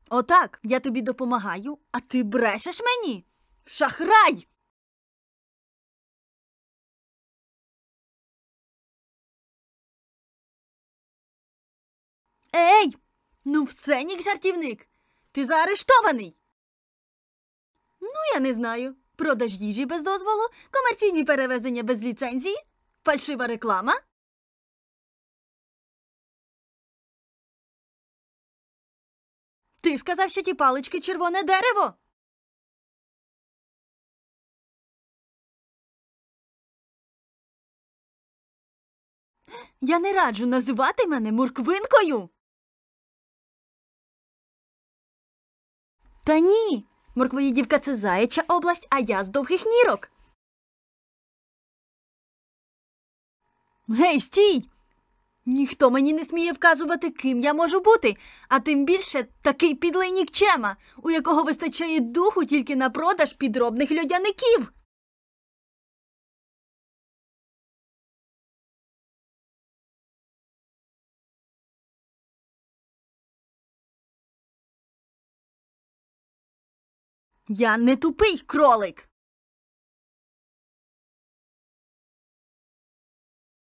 Отак, я тобі допомагаю, а ти брешеш мені? Шахрай! Ей! Ну все, Нік-жартівник! Ти заарештований! Ну, я не знаю. Продаж їжі без дозволу, комерційні перевезення без ліцензії, фальшива реклама. Ти сказав, що ті палички – червоне дерево. Я не раджу називати мене морквинкою. Та ні, Морквоїдівка – це Заяча область, а я з Довгих Нірок. Гей, стій! Ніхто мені не сміє вказувати, ким я можу бути, а тим більше такий підлий нікчема, у якого вистачає духу тільки на продаж підробних льодяників. Я не тупий кролик.